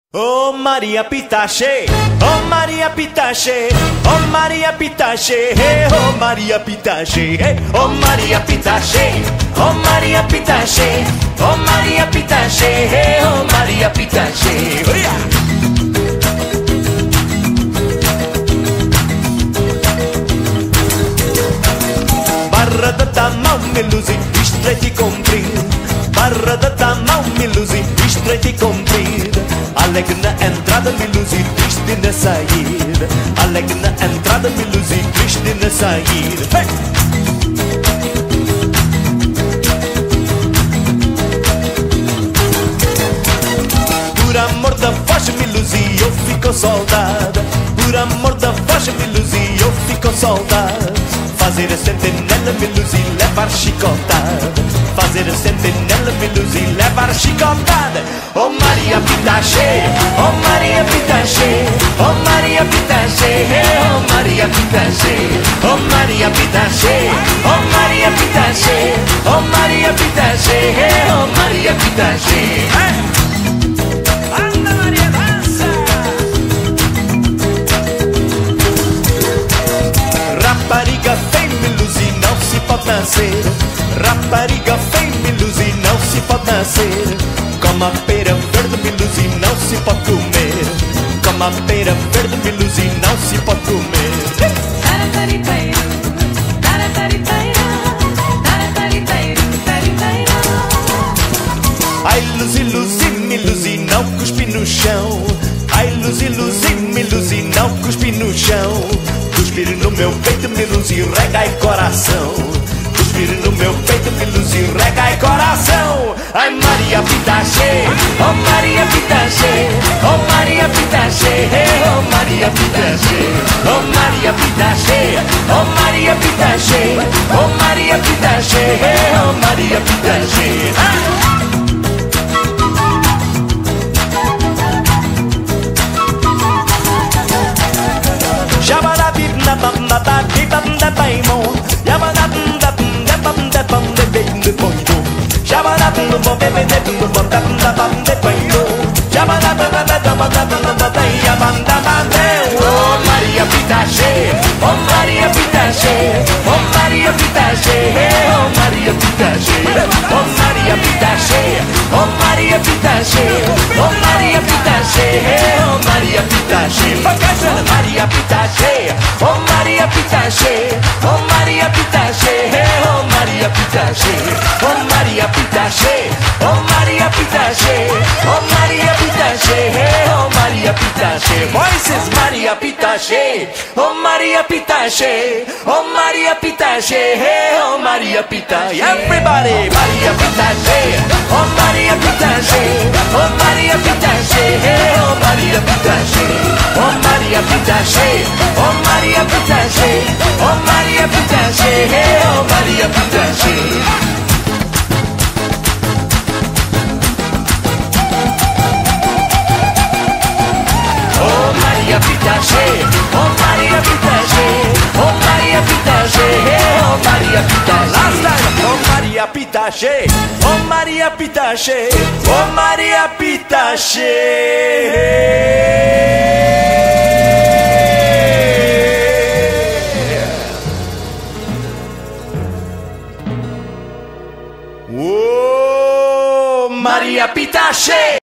Oh Maria Pitache, oh Maria Pitache, oh Maria Pitache, hey, oh Maria Pitache, hey, oh Maria Pitache, oh Maria Pitache, oh Maria Pitache, hey, oh Maria Pitache. Oh, yeah. Barra de Tamão, Melusi, estreito e comprido. Barra de Tamão, Melusi, estreito e comprido. Alegre na entrada, Melusi, triste na saída. Alegre na entrada, Melusi, triste na saída. Hey! Por amor da voz, Melusi, eu fico soldado. Por amor da voz, Melusi, eu fico soldado. Fazer a sentinela, Melusi, levar chicotada. Fazer a sentinela, Melusi, levar chicotada. Oh Maria Pitache, oh Maria Pitache, oh Maria Pitache, oh Maria Pitache, oh Maria Pitache, oh Maria Pitache, oh Maria Pitache, oh Maria Pitache. Anda Maria, dança! Rapariga feia, Melusi, não se pode nascer. Rapariga feia, Melusi, não se pode nascer. Como a pera verde, Melusi, não se pode comer. Como a pera verde, Melusi, não se pode comer. Ai, Luzi, Luzi, Melusi, não cuspe no chão. Ai, Luzi, Luzi, Melusi, não cuspe no chão. Cuspir no meu peito, Melusi, rega e coração. Cuspir no meu peito, Melusi, rega e coração. Ai, Maria Pitache, oh Maria Pitache, oh Maria Pitache, oh Maria Pitache, oh Maria Pitache, oh Maria Pitache, oh Maria Pitache, oh Maria Pitache. Oh Maria Pitache, oh Maria Pitache, oh Maria Pitache, oh Maria Pitache, oh Maria Pitache, oh Maria Pitache, oh Maria Pitache, oh Maria Pitache. Maria Pitache, oh Maria Pitache, oh Maria Pitache, oh Maria Pitache, oh Maria Pitache, oh Maria Pitache, oh Maria Pitache, oh Maria Pitache. Voices Maria Pitache, oh Maria Pitache, oh Maria Pitache, oh Maria Pitache. Everybody, Maria Pitache, oh Maria Pitache, oh Maria Pitache, oh Maria Pitache, oh Maria Pitache, oh Maria Pitache, oh Maria Pitache, oh Maria Pitache. Oh Maria Pitache, oh Maria Pitache, oh Maria Pitache, oh Maria Pitache. Last time, oh Maria Pitache, oh Maria Pitache, oh Maria Pitache. Oh Maria Pitache.